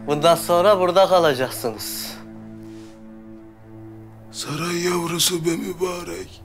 Bundan sonra burada kalacaksınız. Saray yavrusu be mübarek.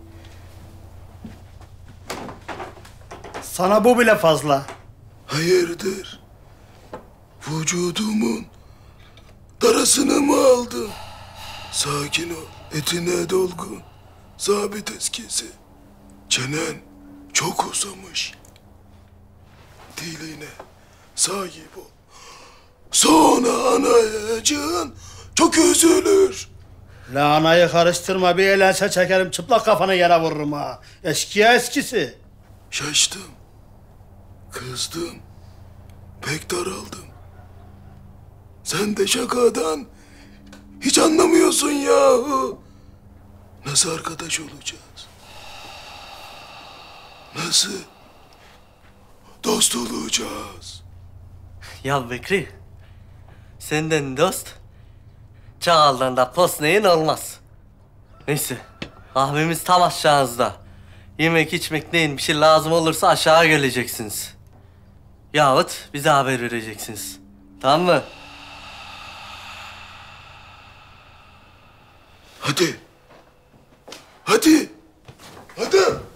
Sana bu bile fazla. Hayırdır? Vücudumun darasını mı aldın? Sakin ol, etine dolgun. Zabit eskisi. Çenen çok uzamış. Diline sahip ol. Sonra anayacığın çok üzülür. Lahanayı karıştırma, bir elense çekerim, çıplak kafanı yere vururum ha. Eskiye eskisi. Şaştım. Kızdım. Pek daraldım. Sen de şakadan hiç anlamıyorsun yahu. Nasıl arkadaş olacağız? Nasıl dost olacağız? Ya Bekri, senden dost, Çağal'dan da posneyin olmaz. Neyse, kahvemiz tam aşağınızda. Yemek içmek neyin bir şey lazım olursa aşağı geleceksiniz. Yahut bize haber vereceksiniz. Tamam mı? Hadi. Hadi. Hadi.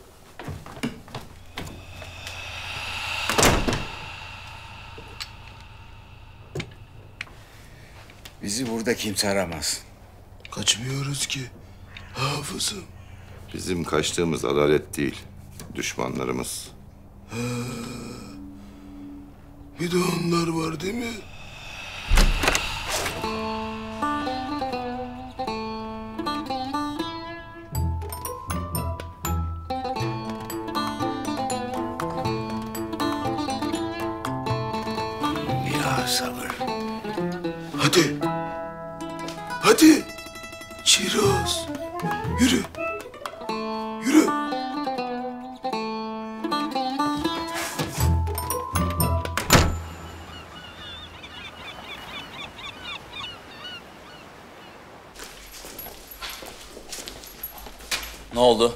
Bizi burada kimse aramaz. Kaçmıyoruz ki hafızım. Bizim kaçtığımız adalet değil, düşmanlarımız. Bir de onlar var değil mi? Ya sabır. Hadi. Hadi. Çiroz. Yürü. Yürü. Ne oldu?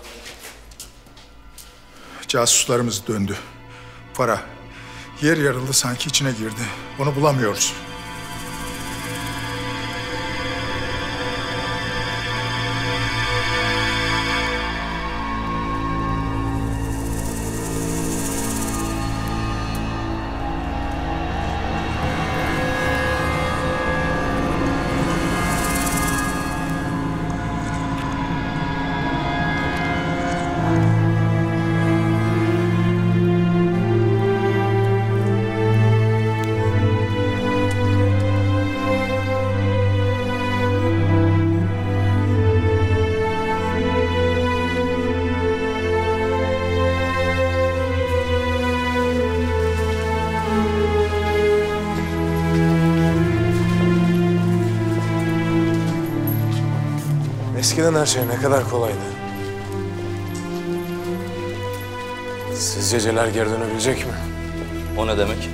Casuslarımız döndü. Para. Yer yarıldı, sanki içine girdi. Onu bulamıyoruz. Eskiden her şey ne kadar kolaydı. Sizce Celal geri dönebilecek mi? O ne demek?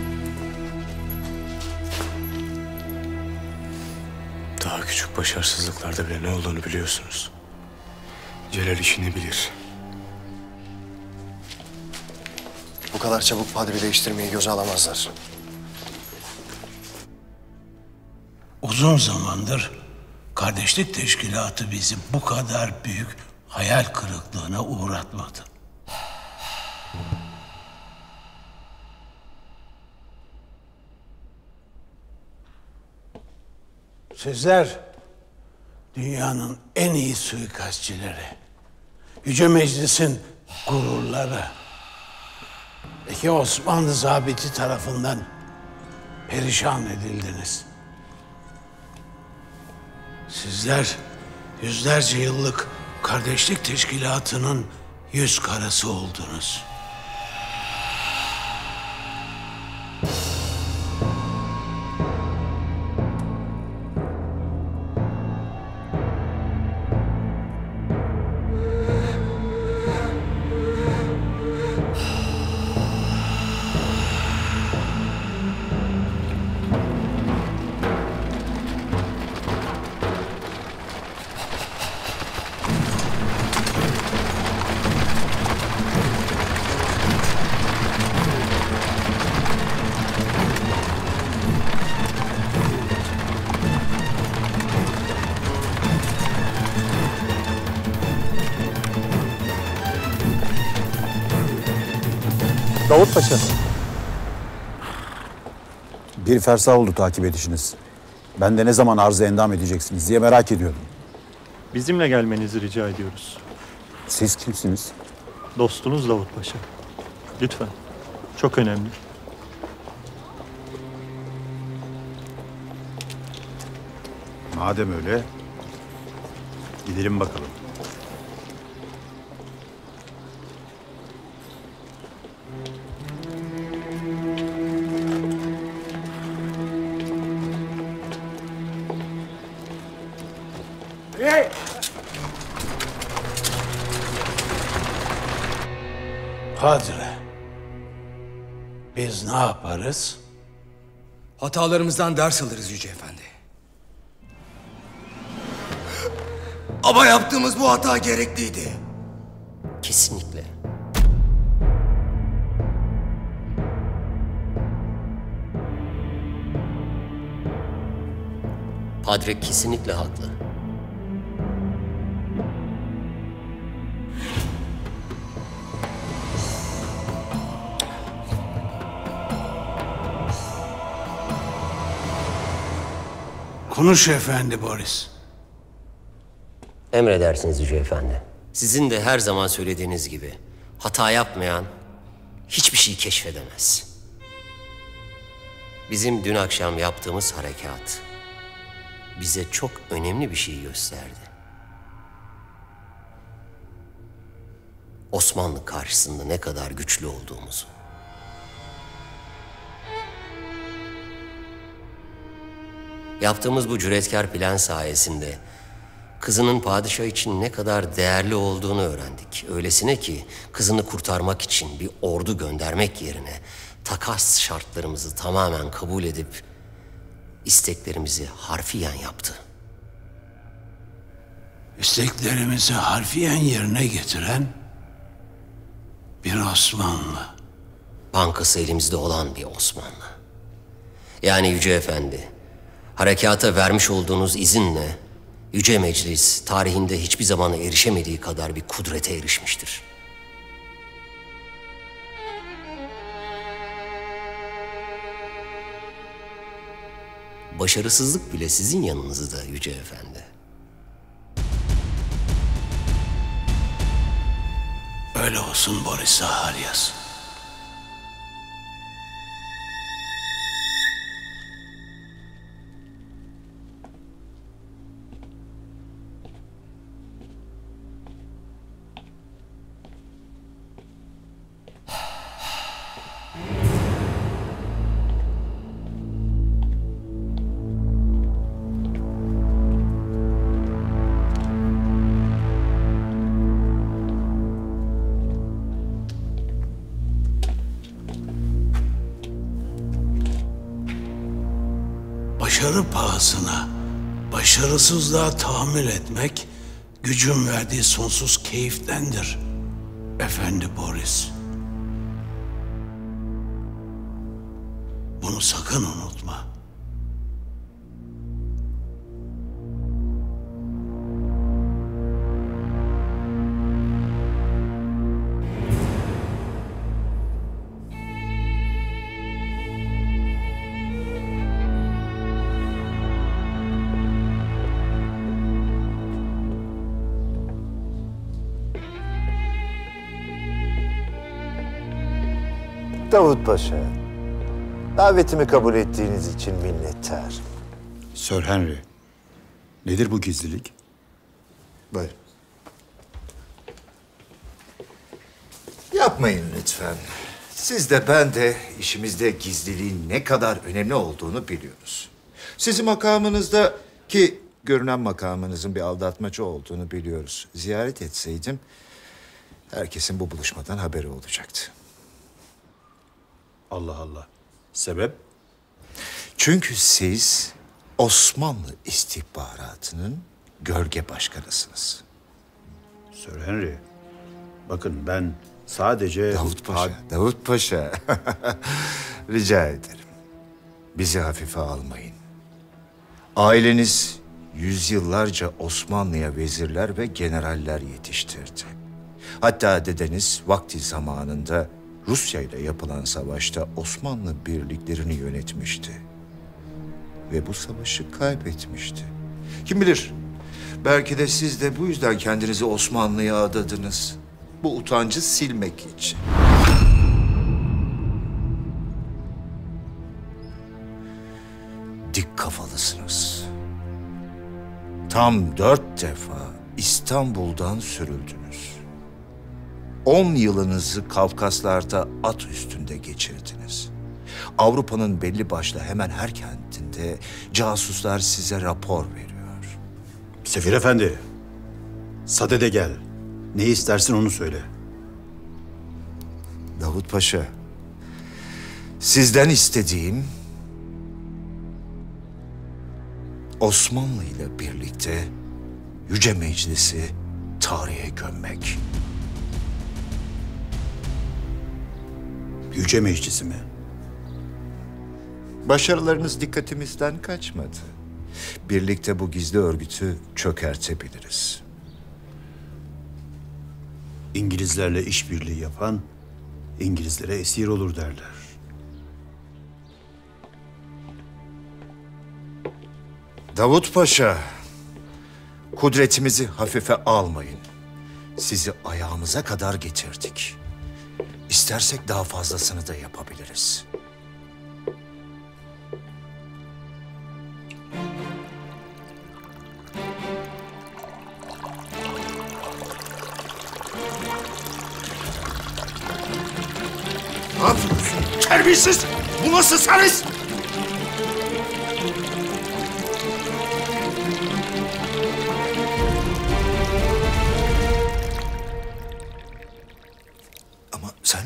Daha küçük başarısızlıklarda bile ne olduğunu biliyorsunuz. Celal işini bilir. Bu kadar çabuk padri değiştirmeyi göze alamazlar. Uzun zamandır kardeşlik teşkilatı bizi bu kadar büyük hayal kırıklığına uğratmadı. Sizler dünyanın en iyi suikastçileri, Yüce Meclis'in gururları, iki Osmanlı zabiti tarafından perişan edildiniz. Sizler yüzlerce yıllık kardeşlik teşkilatının yüz karası oldunuz. Paşa. Bir fersah oldu takip edişiniz. Ben de ne zaman arz-ı endam edeceksiniz diye merak ediyordum. Bizimle gelmenizi rica ediyoruz. Siz kimsiniz? Dostunuz Davut Paşa. Lütfen. Çok önemli. Madem öyle, gidelim bakalım. Padre, biz ne yaparız? Hatalarımızdan ders alırız Yüce Efendi. Ama yaptığımız bu hata gerekliydi. Kesinlikle. Padre kesinlikle haklı. Konuş efendi Boris. Emredersiniz Yüce Efendi. Sizin de her zaman söylediğiniz gibi hata yapmayan hiçbir şey keşfedemez. Bizim dün akşam yaptığımız harekat bize çok önemli bir şey gösterdi. Osmanlı karşısında ne kadar güçlü olduğumuzu. Yaptığımız bu cüretkar plan sayesinde kızının padişah için ne kadar değerli olduğunu öğrendik. Öylesine ki kızını kurtarmak için bir ordu göndermek yerine takas şartlarımızı tamamen kabul edip isteklerimizi harfiyen yaptı. İsteklerimizi harfiyen yerine getiren bir Osmanlı. Bankası elimizde olan bir Osmanlı. Yani Yüce Efendi, harekata vermiş olduğunuz izinle Yüce Meclis tarihinde hiçbir zaman erişemediği kadar bir kudrete erişmiştir. Başarısızlık bile sizin yanınızda Yüce Efendi. Öyle olsun Boris Zaharyas. Başarı pahasına başarısızlığa tahammül etmek gücün verdiği sonsuz keyiftendir, Efendi Boris. Bunu sakın unutma. Davut Paşa, davetimi kabul ettiğiniz için minnettar. Sir Henry, nedir bu gizlilik? Buyur. Yapmayın lütfen. Siz de ben de işimizde gizliliğin ne kadar önemli olduğunu biliyoruz. Sizin makamınızda ki görünen makamınızın bir aldatmaca olduğunu biliyoruz. Ziyaret etseydim herkesin bu buluşmadan haberi olacaktı. Allah Allah. Sebep? Çünkü siz Osmanlı istihbaratının gölge başkanısınız. Sir Henry, bakın ben sadece... Davut Paşa. Rica ederim. Bizi hafife almayın. Aileniz yüzyıllarca Osmanlı'ya vezirler ve generaller yetiştirdi. Hatta dedeniz vakti zamanında Rusya ile yapılan savaşta Osmanlı birliklerini yönetmişti. Ve bu savaşı kaybetmişti. Kim bilir, belki de siz de bu yüzden kendinizi Osmanlı'ya adadınız. Bu utancı silmek için. Dik kafalısınız. Tam 4 defa İstanbul'dan sürüldünüz. 10 yılınızı Kafkaslar'da at üstünde geçirdiniz. Avrupa'nın belli başlı hemen her kentinde casuslar size rapor veriyor. Sefir Efendi, sadede gel. Ne istersin onu söyle. Davut Paşa, sizden istediğim Osmanlı ile birlikte Yüce Meclis'i tarihe gömmek. Yüce Meclisi mi? Başarılarınız dikkatimizden kaçmadı. Birlikte bu gizli örgütü çökertebiliriz. İngilizlerle işbirliği yapan İngilizlere esir olur derler. Davut Paşa, kudretimizi hafife almayın. Sizi ayağımıza kadar getirdik. İstersek daha fazlasını da yapabiliriz. Ne yapıyorsun? Terbiyesiz! Bu nasıl servis? Ama sen...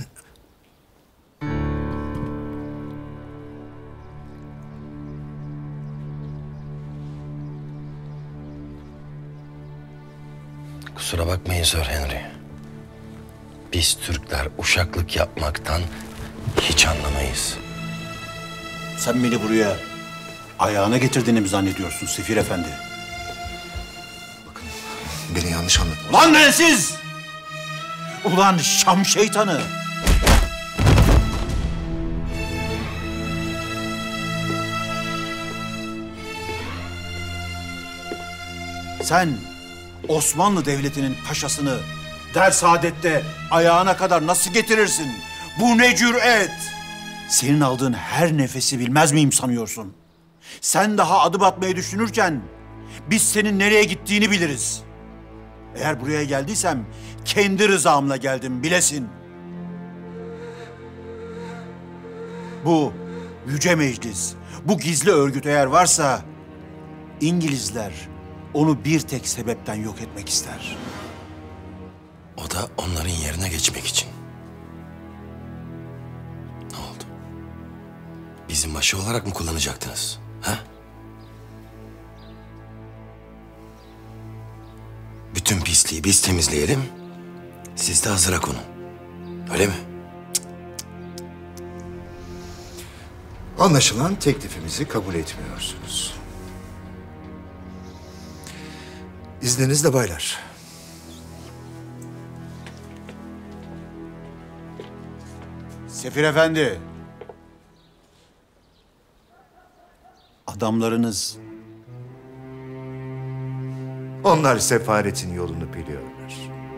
Kusura bakmayın Sir Henry. Biz Türkler uşaklık yapmaktan hiç anlamayız. Sen beni buraya ayağına getirdiğini mi zannediyorsun Sefir Efendi? Beni yanlış anladın. Ulan densiz! Ulan Şam şeytanı! Sen Osmanlı Devleti'nin paşasını Dersaadet'te ayağına kadar nasıl getirirsin? Bu ne cüret? Senin aldığın her nefesi bilmez miyim sanıyorsun? Sen daha adım atmayı düşünürken biz senin nereye gittiğini biliriz. Eğer buraya geldiysem kendi rızamla geldim bilesin. Bu Yüce Meclis, bu gizli örgüt eğer varsa İngilizler onu bir tek sebepten yok etmek ister. O da onların yerine geçmek için. Ne oldu? Bizim başı olarak mı kullanacaktınız? Ha? Bütün pisliği biz temizleyelim, siz de hazıra konun. Öyle mi? Anlaşılan teklifimizi kabul etmiyorsunuz. İzninizle baylar. Sefir Efendi. Adamlarınız... Onlar sefaretin yolunu biliyorlar.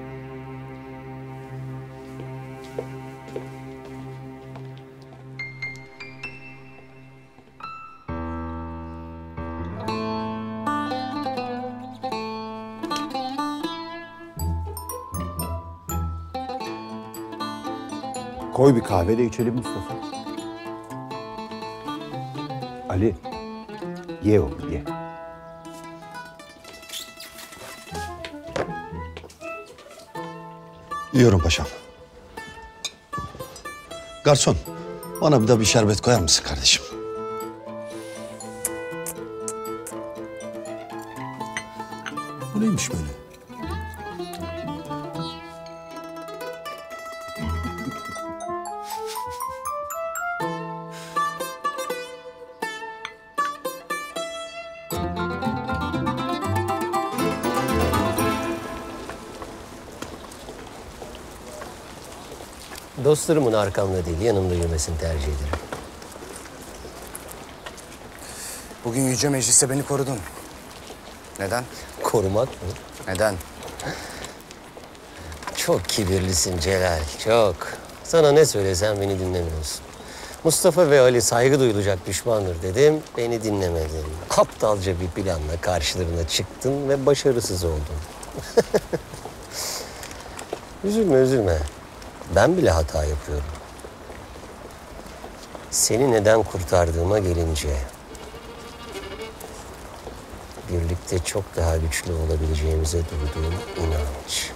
Koy bir kahve de içelim Mustafa. Ali, ye oğlum ye. Yiyorum paşam. Garson, bana bir de bir şerbet koyar mısın kardeşim? Bu neymiş böyle? Dostlarımın arkamda değil, yanımda yürümesini tercih ederim. Bugün Yüce Meclis'te beni korudun. Neden? Korumak mı? Neden? Çok kibirlisin Celal, çok. Sana ne söylesem beni dinlemiyorsun. Mustafa ve Ali saygı duyulacak düşmandır dedim, beni dinlemedin. Aptalca bir planla karşılarına çıktın ve başarısız oldun. Üzülme, üzülme. Ben bile hata yapıyorum. Seni neden kurtardığıma gelince... birlikte çok daha güçlü olabileceğimize duyduğum inanç.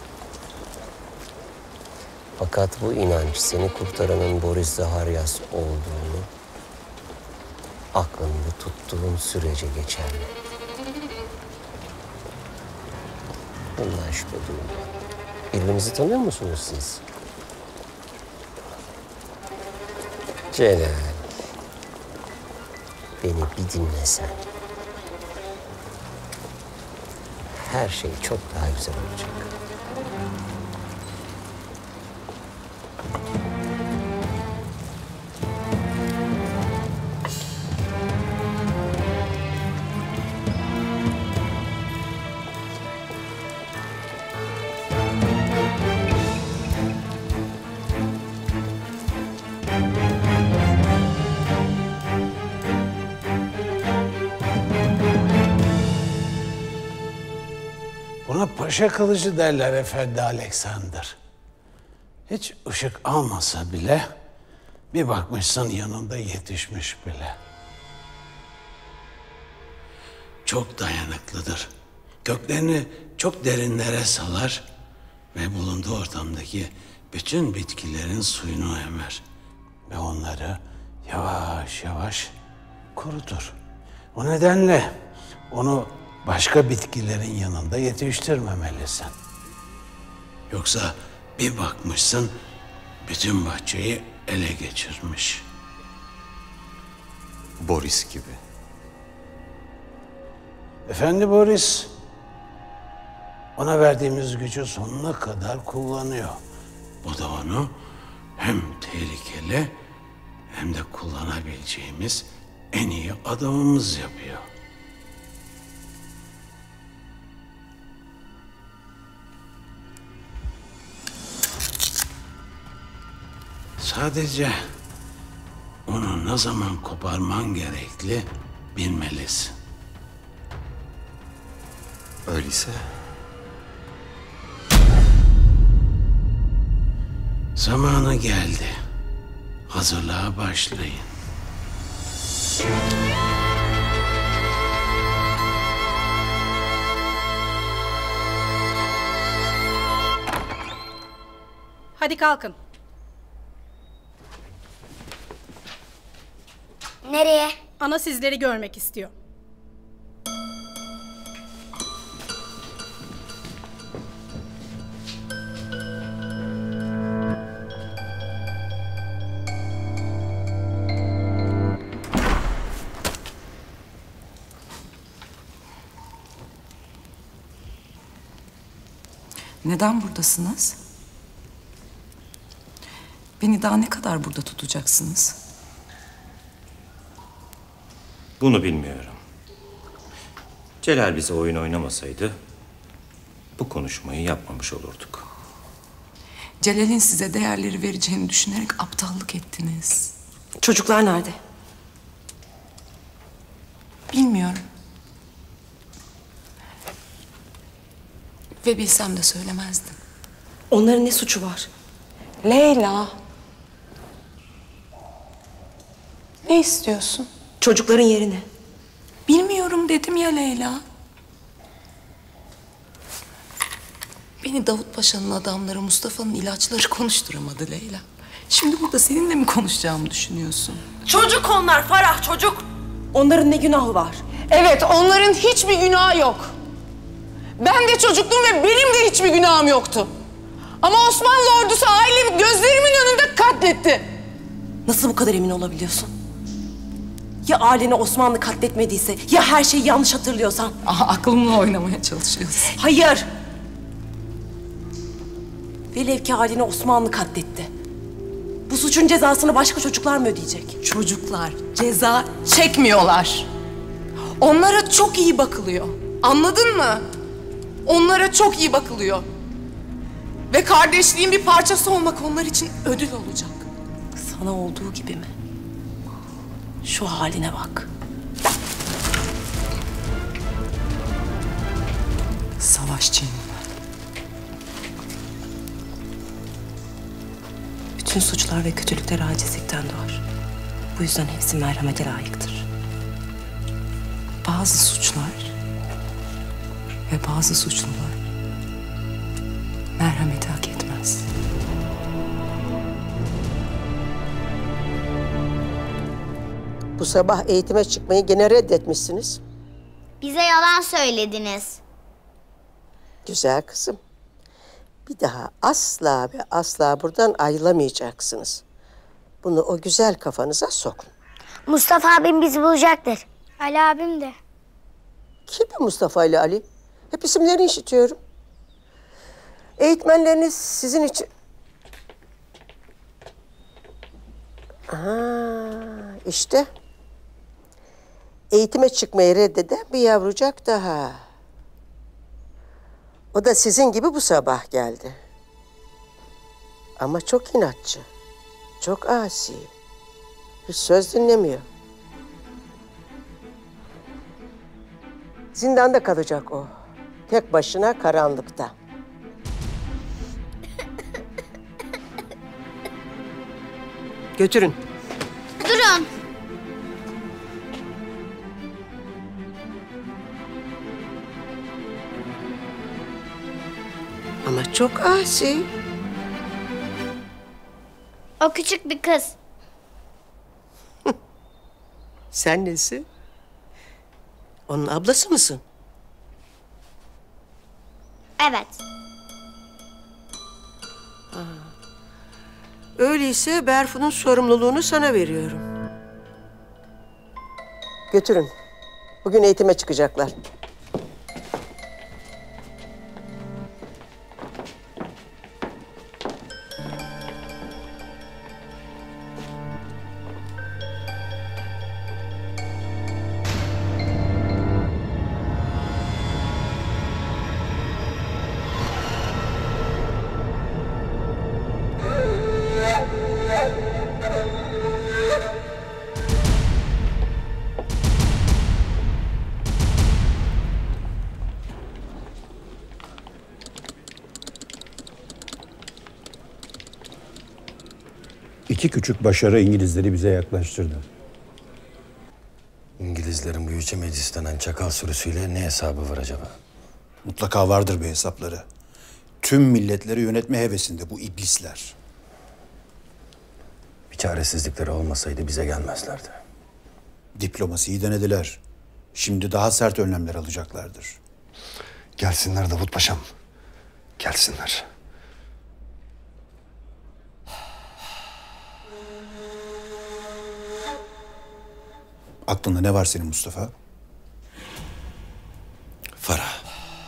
Fakat bu inanç seni kurtaranın Boris Zaharyas olduğunu aklında tuttuğun sürece geçerli. Bundan şüphe duyma. Birbirinizi tanıyor musunuz siz? Celal, beni bir dinlesen. Her şey çok daha güzel olacak. Buna paşa kılıcı derler Efendi Alexander. Hiç ışık almasa bile bir bakmışsın yanında yetişmiş bile. Çok dayanıklıdır. Köklerini çok derinlere salar ve bulunduğu ortamdaki bütün bitkilerin suyunu emer. Ve onları yavaş yavaş kurutur. O nedenle onu başka bitkilerin yanında yetiştirmemelisin. Yoksa bir bakmışsın bütün bahçeyi ele geçirmiş. Boris gibi. Efendi Boris, ona verdiğimiz gücü sonuna kadar kullanıyor. Bu da onu hem tehlikeli hem de kullanabileceğimiz en iyi adamımız yapıyor. Sadece onu ne zaman koparman gerekli bilmelisin. Öyleyse? Zamanı geldi. Hazırlığa başlayın. Hadi kalkın. Nereye? Ana sizleri görmek istiyor. Neden buradasınız? Beni daha ne kadar burada tutacaksınız? Bunu bilmiyorum. Celal bize oyun oynamasaydı bu konuşmayı yapmamış olurduk. Celal'in size değerleri vereceğini düşünerek aptallık ettiniz. Çocuklar nerede? Bilmiyorum. Ve bilsem de söylemezdim. Onların ne suçu var? Leyla. Ne istiyorsun? Çocukların yerini. Bilmiyorum dedim ya Leyla. Beni Davut Paşa'nın adamları, Mustafa'nın ilaçları konuşturamadı Leyla. Şimdi burada seninle mi konuşacağımı düşünüyorsun? Çocuk onlar Farah, çocuk. Onların ne günahı var? Evet, onların hiçbir günahı yok. Ben de çocuktum ve benim de hiçbir günahım yoktu. Ama Osmanlı ordusu ailemi gözlerimin önünde katletti. Nasıl bu kadar emin olabiliyorsun? Ya aileni Osmanlı katletmediyse, ya her şeyi yanlış hatırlıyorsan? Aha, aklımla oynamaya çalışıyorsun. Hayır! Velev ki aileni Osmanlı katletti. suçun cezasını başka çocuklar mı ödeyecek? Çocuklar ceza çekmiyorlar. Onlara çok iyi bakılıyor. Anladın mı? Onlara çok iyi bakılıyor. Ve kardeşliğin bir parçası olmak onlar için ödül olacak. Sana olduğu gibi mi? Şu haline bak. Savaşçıyım. Bütün suçlar ve kötülükler acizlikten doğar. Bu yüzden hepsi merhamete layıktır. Bazı suçlar ve bazı suçlular merhameti hak etmez. Bu sabah eğitime çıkmayı gene reddetmişsiniz. Bize yalan söylediniz. Güzel kızım. Bir daha asla ve asla buradan ayrılamayacaksınız. Bunu o güzel kafanıza sokun. Mustafa abim bizi bulacaktır. Ali abim de. Kim bu Mustafa ile Ali? Hep isimlerini işitiyorum. Eğitmenleriniz sizin için... İşte. Eğitime çıkmayı reddeden bir yavrucak daha. O da sizin gibi bu sabah geldi. Ama çok inatçı. Çok asi. Hiç söz dinlemiyor. Zindanda kalacak o. Tek başına karanlıkta. Götürün. Durun. Ama çok asi. O küçük bir kız. Sen nesin? Onun ablası mısın? Evet. Öyleyse Berfu'nun sorumluluğunu sana veriyorum. Götürün. Bugün eğitime çıkacaklar. İki küçük başarı İngilizleri bize yaklaştırdı. İngilizlerin bu Yüce Meclis denen çakal sürüsüyle ne hesabı var acaba? Mutlaka vardır bir hesapları. Tüm milletleri yönetme hevesinde bu iblisler. Bir çaresizlikleri olmasaydı bize gelmezlerdi. Diplomasiyi denediler. Şimdi daha sert önlemler alacaklardır. Gelsinler Davut Paşam. Gelsinler. Aklında ne var senin Mustafa? Farah.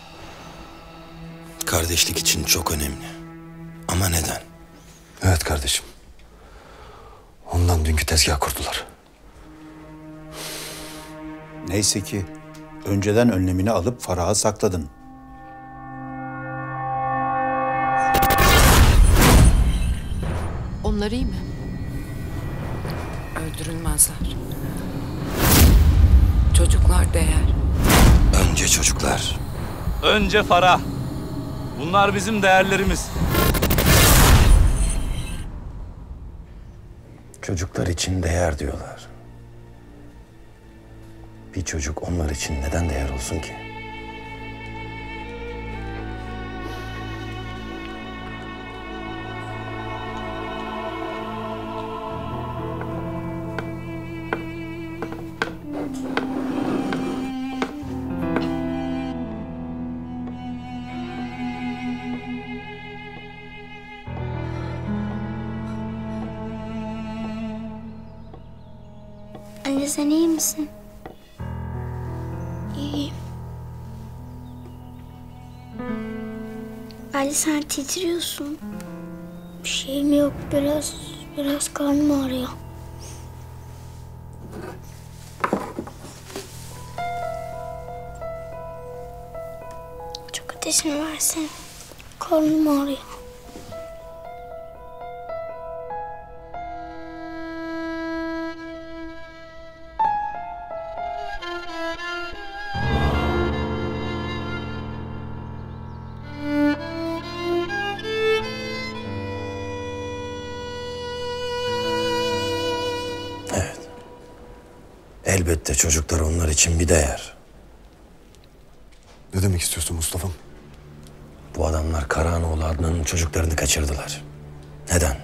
Kardeşlik için çok önemli. Ama neden? Evet kardeşim. Ondan dünkü tezgah kurdular. Neyse ki önceden önlemini alıp Farah'ı sakladın. Onlar iyi mi? Öldürülmezler. Çocuklar değer. Önce çocuklar. Önce Farah. Bunlar bizim değerlerimiz. Çocuklar için değer diyorlar. Bir çocuk onlar için neden değer olsun ki? Anne sen iyi misin? İyiyim. Ali sen titriyorsun. Bir şeyim yok, biraz Biraz karnım ağrıyor. Çok ateşini versene. Karnım ağrıyor. Elbette çocuklar onlar için bir değer. Ne demek istiyorsun Mustafa'm? Bu adamlar Karaanoğlu Adnan'ın çocuklarını kaçırdılar. Neden?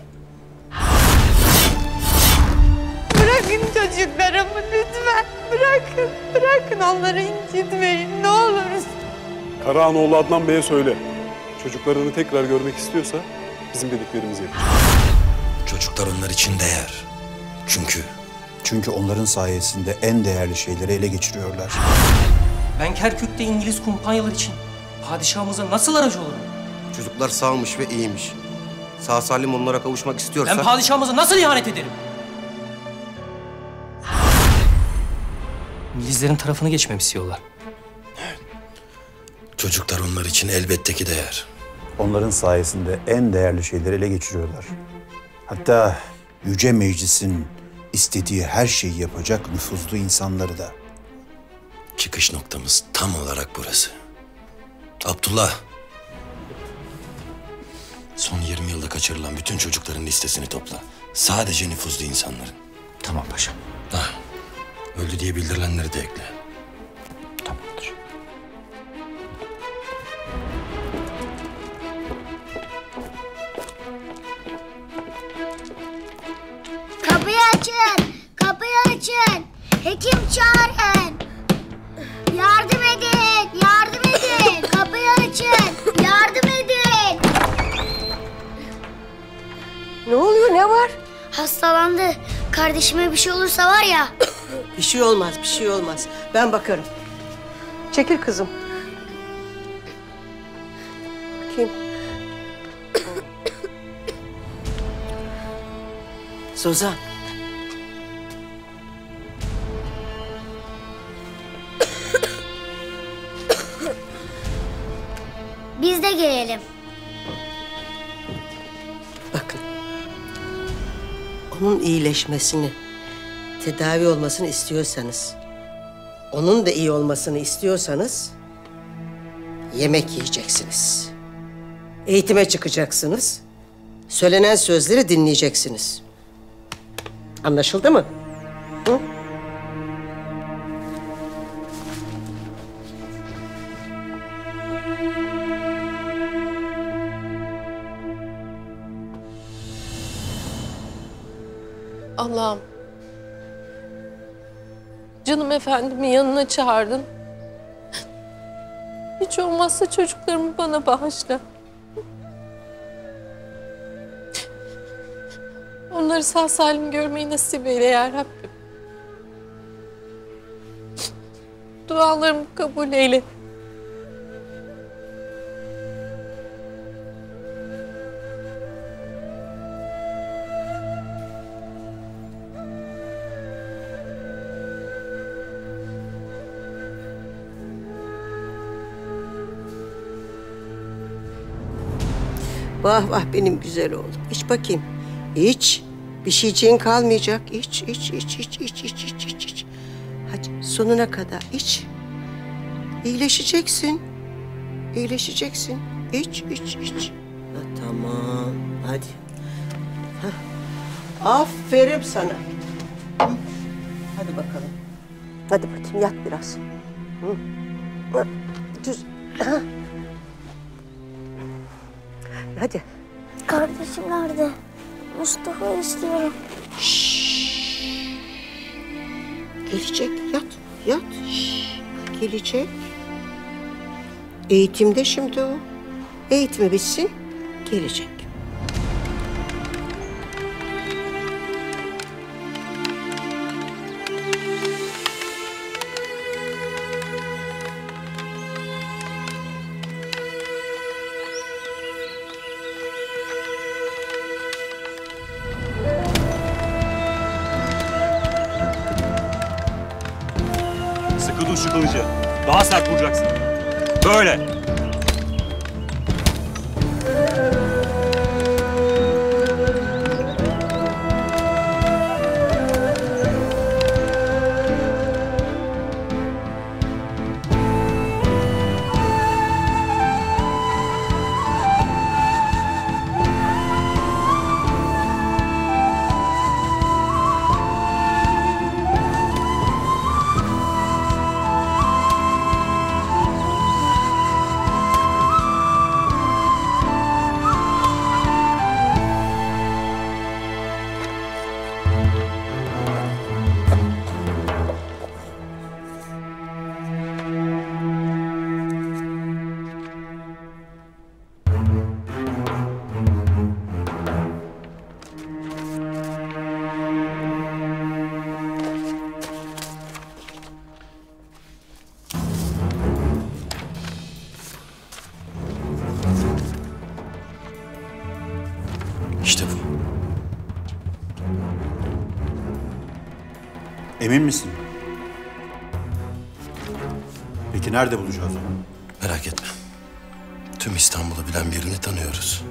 Bırakın çocuklarımı lütfen. Bırakın. Bırakın onları incitmeyin ne oluruz. Karaanoğlu Adnan Bey'e söyle. Çocuklarını tekrar görmek istiyorsa bizim dediklerimizi yapacak. Çocuklar onlar için değer. Çünkü onların sayesinde en değerli şeyleri ele geçiriyorlar. Ben Kerkük'te İngiliz kumpanyalar için padişahımıza nasıl aracı olurum? Çocuklar sağmış ve iyiymiş. Sağ salim onlara kavuşmak istiyorsak... Ben padişahımıza nasıl ihanet ederim? İngilizlerin tarafını geçmemi istiyorlar. Çocuklar onlar için elbette ki değer. Onların sayesinde en değerli şeyleri ele geçiriyorlar. Hatta Yüce Meclis'in istediği her şeyi yapacak nüfuzlu insanları da. Çıkış noktamız tam olarak burası. Abdullah. Son 20 yılda kaçırılan bütün çocukların listesini topla. Sadece nüfuzlu insanların. Tamam paşam. Öldü diye bildirilenleri de ekle. Tamamdır. Kapıyı açın! Kapıyı açın! Hekim çağırın! Yardım edin! Yardım edin! Kapıyı açın! Yardım edin! Ne oluyor? Ne var? Hastalandı. Kardeşime bir şey olursa var ya. Bir şey olmaz, bir şey olmaz. Ben bakarım. Çekil kızım. Bakayım. Suzan. Biz de gelelim. Bakın. Onun iyileşmesini, tedavi olmasını istiyorsanız, onun da iyi olmasını istiyorsanız yemek yiyeceksiniz. Eğitime çıkacaksınız. Söylenen sözleri dinleyeceksiniz. Anlaşıldı mı? Hı? Allah'ım. Canım efendimin yanına çağırdın. Hiç olmazsa çocuklarımı bana bağışla. Onları sağ salim görmeyi nasip eyle ya Rabbim. Dualarımı kabul eyle. Vah vah benim güzel oğlum. İç bakayım. İç. Bir şeyciğin kalmayacak. İç, iç, iç, iç, iç, iç, iç, iç, iç. Hadi sonuna kadar iç. İyileşeceksin. İyileşeceksin. İç, iç, iç. Ha, tamam. Hadi. Hah. Aferin sana. Hı. Hadi bakalım. Hadi bakayım yat biraz. Hı. Hı. Düz. Ha. Hadi. Kardeşim nerede? Mustafa istiyorum. Gelecek. Yat. Yat. Gelecek. Eğitimde şimdi o. Eğitimi bitsin. Gelecek. Tutur şu kılıcı. Daha sert vuracaksın. Böyle. İşte bu. Emin misin? Peki nerede bulacağız onu? Merak etme. Tüm İstanbul'u bilen birini tanıyoruz.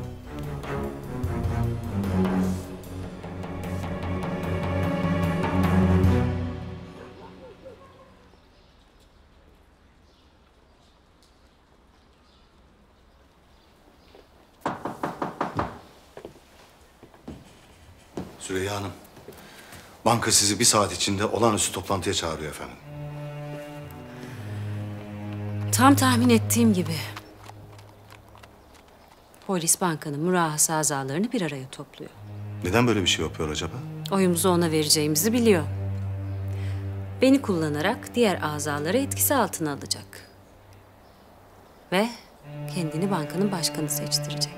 Süreyya Hanım, banka sizi bir saat içinde olağanüstü toplantıya çağırıyor efendim. Tam tahmin ettiğim gibi. Polis bankanın mürahhası azalarını bir araya topluyor. Neden böyle bir şey yapıyor acaba? Oyumuzu ona vereceğimizi biliyor. Beni kullanarak diğer azaları etkisi altına alacak. Ve kendini bankanın başkanı seçtirecek.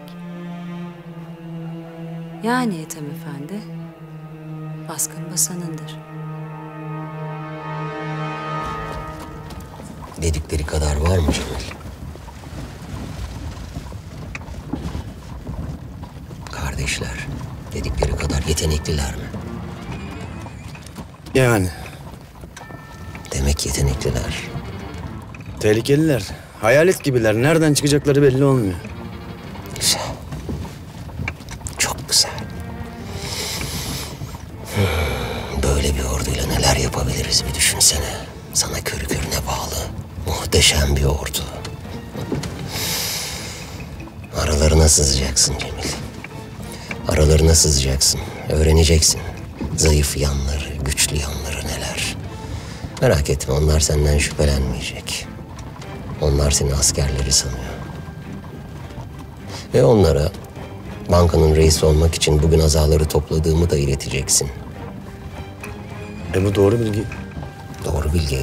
Yani Ethem Efendi, baskın basanındır. Dedikleri kadar var mı Cemil? Kardeşler, dedikleri kadar yetenekliler mi? Yani. Demek yetenekliler. Tehlikeliler. Hayalet gibiler. Nereden çıkacakları belli olmuyor. Güzel. Çok güzel. Böyle bir orduyla neler yapabiliriz bir düşünsene. Sana körü körüne bağlı. Muhteşem bir ordu. Aralarına sızacaksın Cemil. Aralarına sızacaksın. Öğreneceksin. Zayıf yanları, güçlü yanları neler. Merak etme, onlar senden şüphelenmeyecek. Onlar seni askerleri sanıyor. Ve onlara bankanın reisi olmak için bugün azaları topladığımı da ileteceksin. Bu doğru bilgi. Doğru bilgi.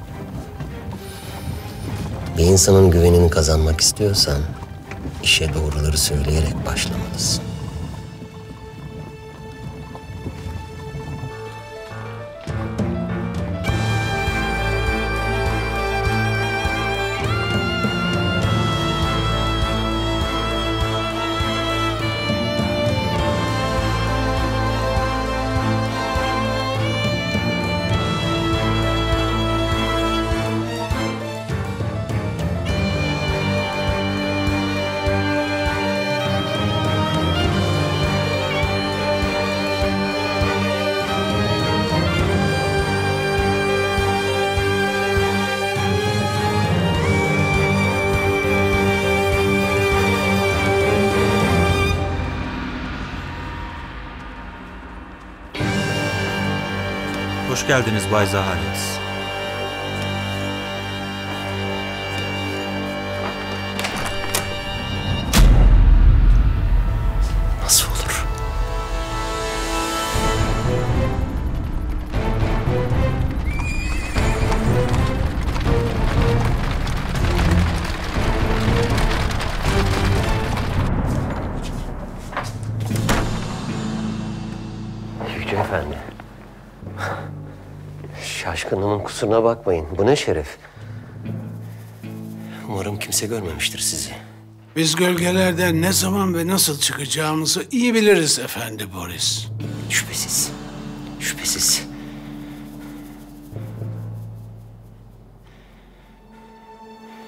Bir insanın güvenini kazanmak istiyorsan işe doğruları söyleyerek başlamalısın. Hoş geldiniz Bay Zaharet. Nasıl olur? Yüce Efendi. Şaşkınlığımın kusuruna bakmayın. Bu ne şeref? Umarım kimse görmemiştir sizi. Biz gölgelerden ne zaman ve nasıl çıkacağımızı iyi biliriz Efendi Boris. Şüphesiz. Şüphesiz.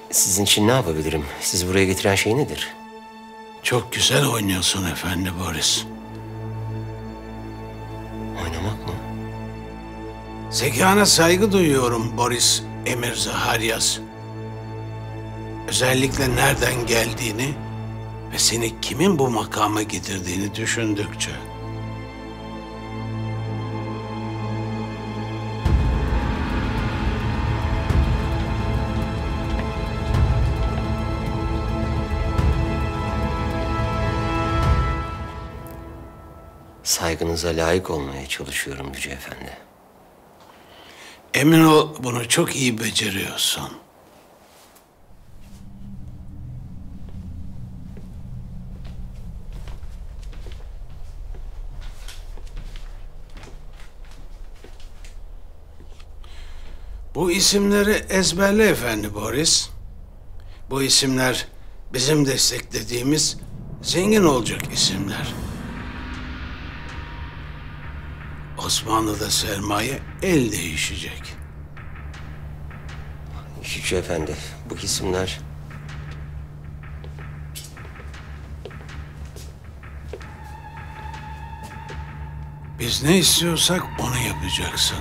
Sizin için ne yapabilirim? Sizi buraya getiren şey nedir? Çok güzel oynuyorsun efendi Boris. Oynamak mı? Zekana saygı duyuyorum Boris Emir Zaharyas. Özellikle nereden geldiğini ve seni kimin bu makama getirdiğini düşündükçe. Saygınıza layık olmaya çalışıyorum Yüce Efendi. Emin ol bunu çok iyi beceriyorsun. Bu isimleri ezberle efendi Boris. Bu isimler bizim desteklediğimiz zengin olacak isimler. Osmanlı'da sermaye el değişecek. Yüce Efendi, bu isimler... Biz ne istiyorsak onu yapacaksın.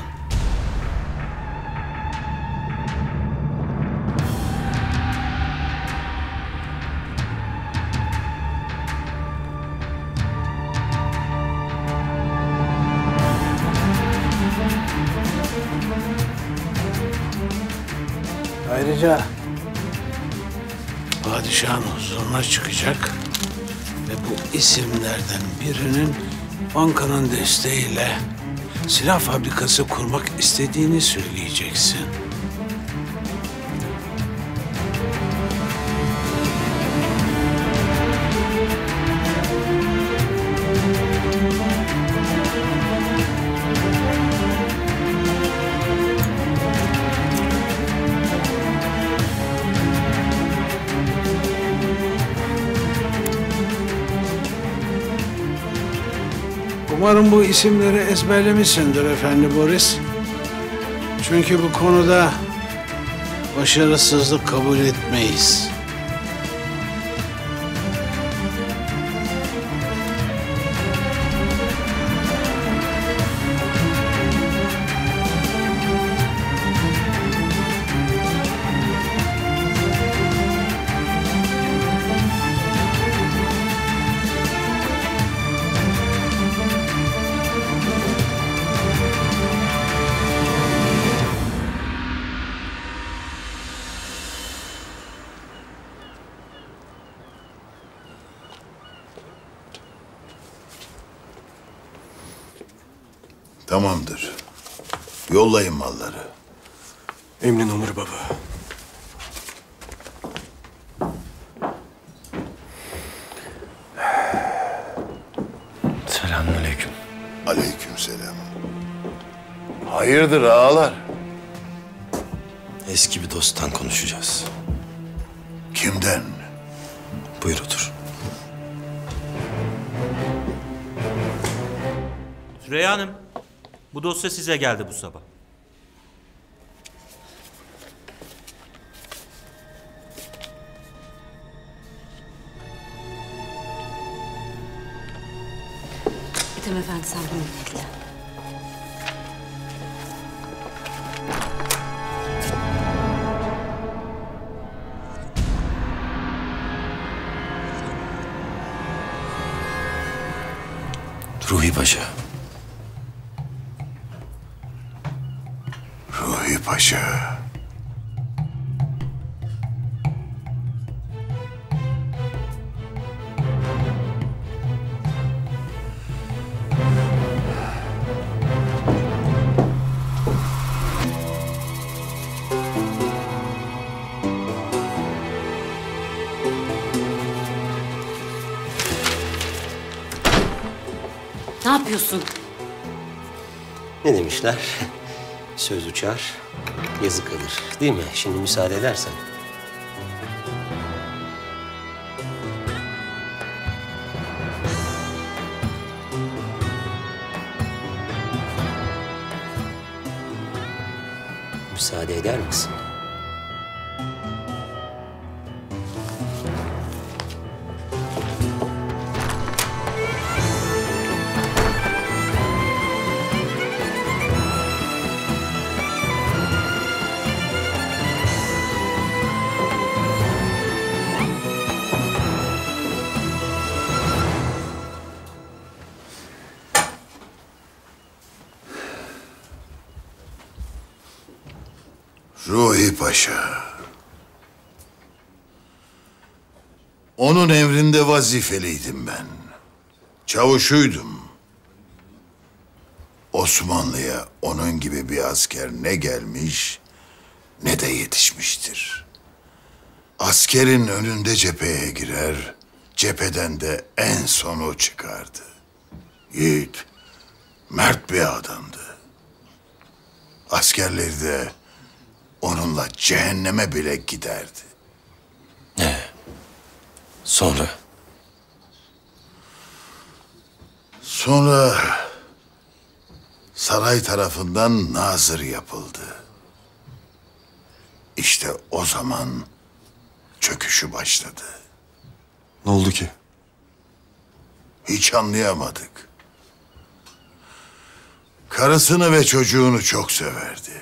Ayrıca padişahın huzuruna çıkacak ve bu isimlerden birinin bankanın desteğiyle silah fabrikası kurmak istediğini söyleyeceksin. Umarım bu isimleri ezberlemişsindir efendi Boris. Çünkü bu konuda başarısızlık kabul etmeyiz. Tamamdır. Yollayın malları. Emrin olur baba. Selamünaleyküm. Aleykümselam. Hayırdır ağalar? Eski bir dosttan konuşacağız. Kimden? Buyur otur. Süreyya Hanım, bu dosya size geldi bu sabah. Ethem Efendi sen bunu bekle. Ruhi Paşa. Ruhi Paşa. Ne yapıyorsun? Ne demişler? Söz uçar, yazı kalır. Değil mi? Şimdi müsaade edersen. Müsaade eder misin? Ruhi Paşa. Onun emrinde vazifeliydim ben. Çavuşuydum. Osmanlı'ya onun gibi bir asker ne gelmiş ne de yetişmiştir. Askerin önünde cepheye girer, cepheden de en son o çıkardı. Yiğit, mert bir adamdı. Askerleri de onunla cehenneme bile giderdi. Sonra? Sonra saray tarafından nazır yapıldı. İşte o zaman çöküşü başladı. Ne oldu ki? Hiç anlayamadık. Karısını ve çocuğunu çok severdi.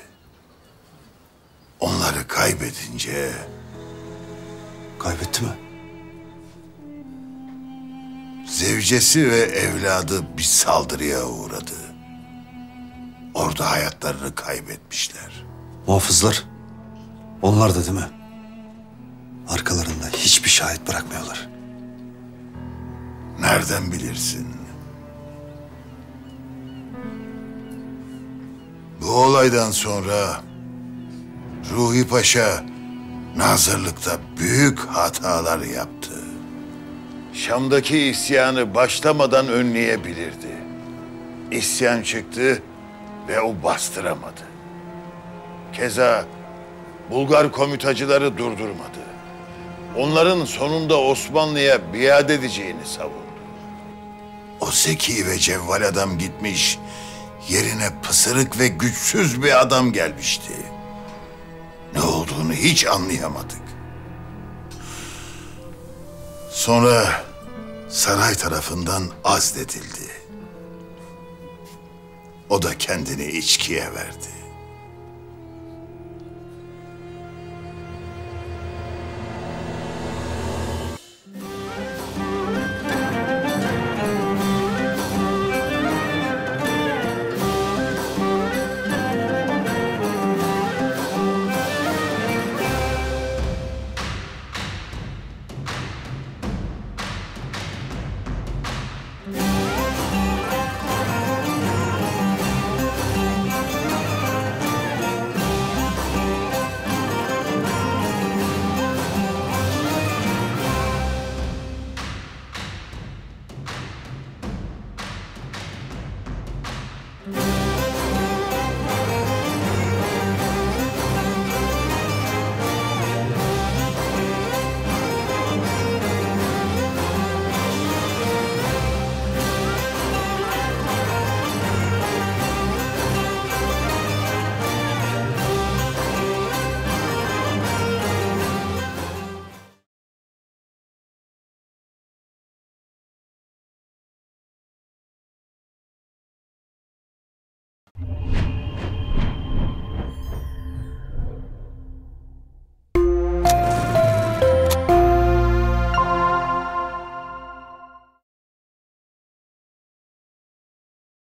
Onları kaybedince... Kaybetti mi? Zevcesi ve evladı bir saldırıya uğradı. Orada hayatlarını kaybetmişler. Muhafızlar. Onlar da değil mi? Arkalarında hiçbir şahit bırakmıyorlar. Nereden bilirsin? Bu olaydan sonra Ruhi Paşa nazırlıkta büyük hatalar yaptı. Şam'daki isyanı başlamadan önleyebilirdi. İsyan çıktı ve o bastıramadı. Keza Bulgar komitacıları durdurmadı. Onların sonunda Osmanlı'ya biat edeceğini savundu. O zeki ve cevval adam gitmiş, yerine pısırık ve güçsüz bir adam gelmişti. Ne olduğunu hiç anlayamadık. Sonra saray tarafından azledildi. O da kendini içkiye verdi.